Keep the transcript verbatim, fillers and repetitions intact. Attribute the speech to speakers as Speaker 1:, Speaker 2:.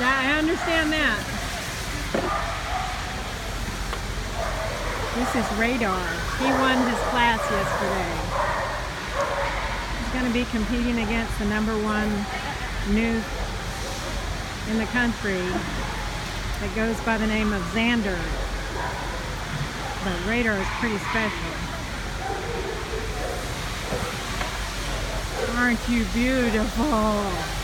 Speaker 1: That, I understand that. This is Radar. He won his class yesterday. He's going to be competing against the number one new in the country that goes by the name of Xander. But Radar is pretty special. Aren't you beautiful?